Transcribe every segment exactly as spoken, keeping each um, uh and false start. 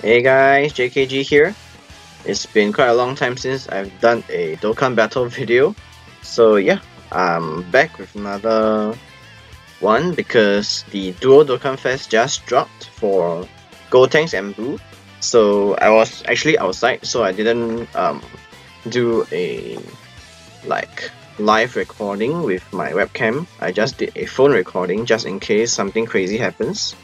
Hey guys, J K G here. It's been quite a long time since I've done a Dokkan Battle video. So yeah, I'm back with another one because the Duo Dokkan Fest just dropped for Gotenks and Boo. So I was actually outside, so I didn't um, do a like live recording with my webcam. I just did a phone recording just in case something crazy happens.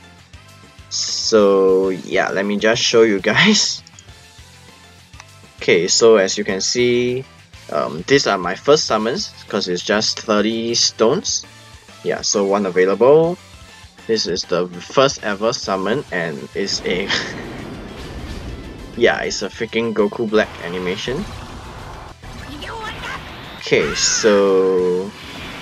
So yeah, let me just show you guys. Okay, so as you can see, um, these are my first summons because it's just thirty stones. Yeah, so one available. This is the first ever summon and it's a yeah, it's a freaking Goku Black animation. Okay, so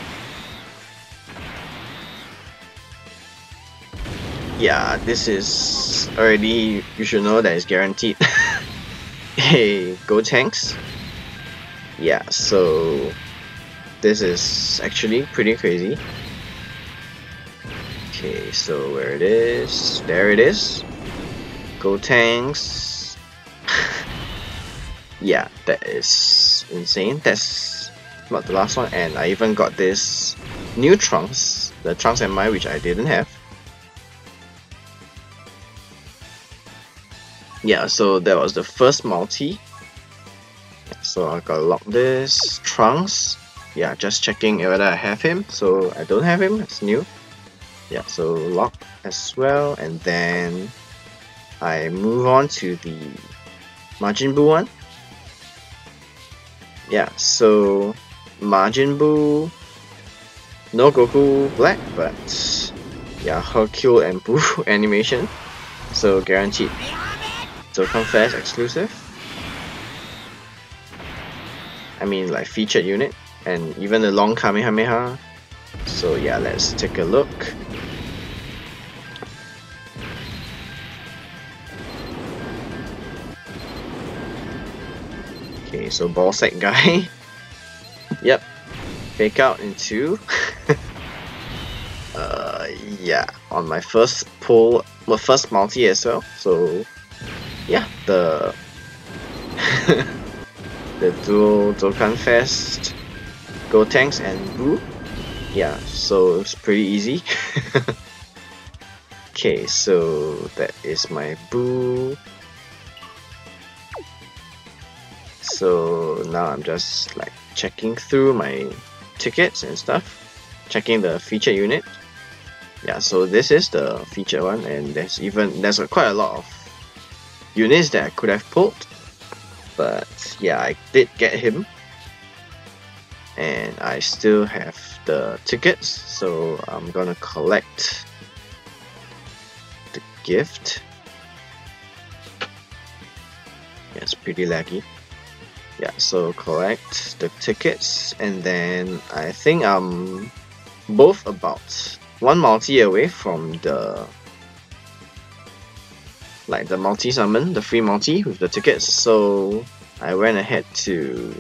yeah, this is already, you should know that it's guaranteed. Hey, Gotenks. Yeah, so this is actually pretty crazy. Okay, so where it is, there it is. Gotenks. Yeah, that is insane. That's not the last one, and I even got this new Trunks, the Trunks M I, which I didn't have. Yeah, so that was the first multi. So I gotta lock this. Trunks. Yeah, just checking whether I have him. So I don't have him, it's new. Yeah, so lock as well, and then I move on to the Majin Buu one. Yeah, so Majin Buu, no Goku Black, but yeah, Hercule and Buu animation, so guaranteed. Dokkan Fest exclusive. I mean, like featured unit, and even the long Kamehameha. So yeah, let's take a look. Okay, so ball sack guy. Yep, fake out into. uh, yeah, on my first pull, my first multi as well. So yeah, the the dual Dokkan Fest, Gotenks and Boo. Yeah, so it's pretty easy. Okay, so that is my Boo. So now I'm just like checking through my tickets and stuff, checking the feature unit. Yeah, so this is the feature one, and there's even there's a, quite a lot of units that I could have pulled, but yeah, I did get him, and I still have the tickets, so I'm gonna collect the gift. Yeah, it's pretty laggy. Yeah, so collect the tickets, and then I think I'm both about one multi away from the like the multi summon, the free multi with the tickets, so I went ahead to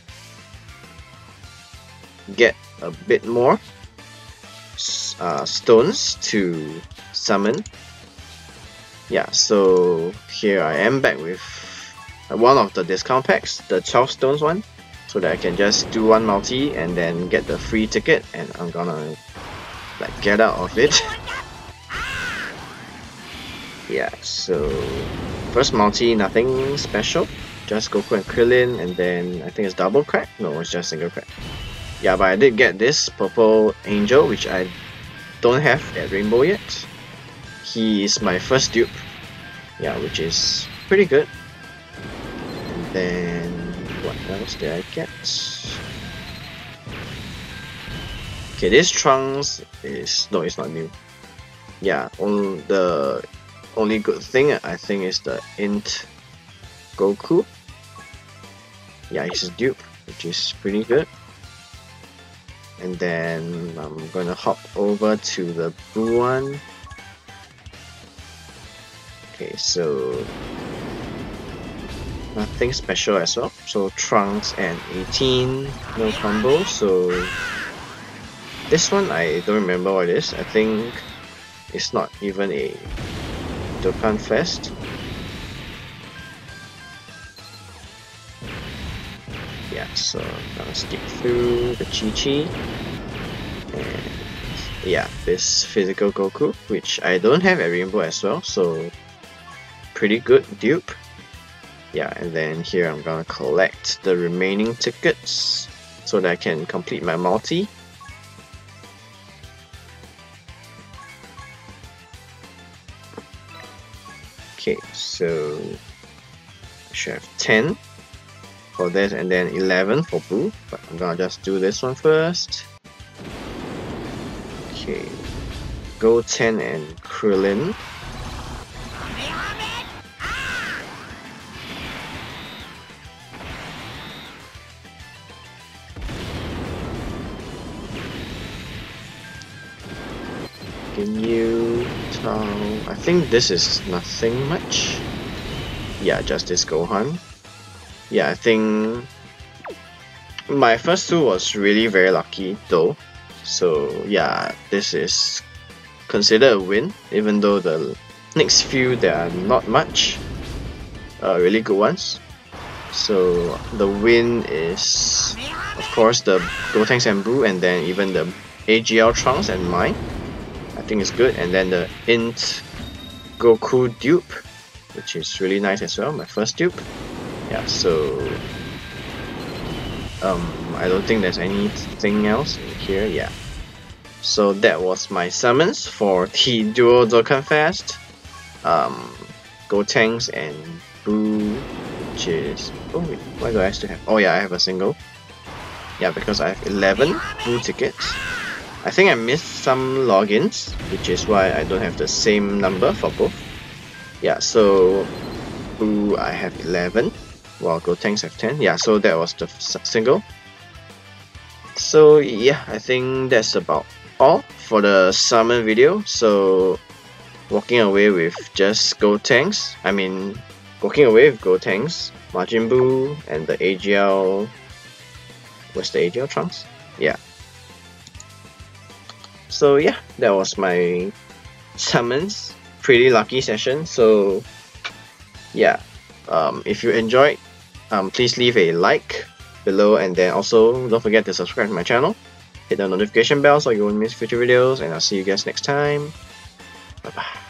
get a bit more uh, stones to summon. Yeah, so here I am back with one of the discount packs, the twelve stones one, so that I can just do one multi and then get the free ticket, and I'm gonna like get out of it. Yeah, so first multi, nothing special, just Goku and Krillin, and then I think it's double crack. No, it's just single crack. Yeah, but I did get this purple angel, which I don't have at Rainbow yet. He is my first dupe. Yeah, which is pretty good. And then what else did I get? Okay, this Trunks is no, it's not new. Yeah, on the only good thing I think is the Int Goku. Yeah, he's a dupe, which is pretty good. And then I'm gonna hop over to the blue one. Okay, so nothing special as well. So Trunks and eighteen, no combo. So this one I don't remember what it is. I think it's not even a Dokkan Fest. So I'm gonna skip through the Chi-Chi. And yeah, this physical Goku, which I don't have at Rainbow as well, so pretty good dupe. Yeah, and then here I'm gonna collect the remaining tickets so that I can complete my multi. Okay, so I should have ten for this and then eleven for Boo, but I'm gonna just do this one first. Okay, Goten and Krillin. Ginyu, Tao. I think this is nothing much. Yeah, just this Gohan. Yeah, I think my first two was really very lucky though. So yeah, this is considered a win, even though the next few there are not much uh, really good ones. So the win is of course the Gotenks and Boo, and then even the A G L Trunks and mine. I think it's good, and then the Int Goku dupe, which is really nice as well, my first dupe. Yeah, so um, I don't think there's anything else in here. Yeah, so that was my summons for the Duo Dokkan Fest. Um, Gotenks and Boo, which is oh wait, why do I still have? Oh yeah, I have a single. Yeah, because I have eleven Boo tickets. I think I missed some logins, which is why I don't have the same number for both. Yeah, so Boo I have eleven, while Gotenks have ten. Yeah, so that was the single. So yeah, I think that's about all for the summon video. So walking away with just Gotenks, I mean walking away with Gotenks, Majin Buu, and the A G L. What's the A G L Trunks? Yeah. So yeah, that was my summons. Pretty lucky session. So yeah, um, if you enjoyed, um, please leave a like below, and then also don't forget to subscribe to my channel. Hit the notification bell so you won't miss future videos, and I'll see you guys next time. Bye bye.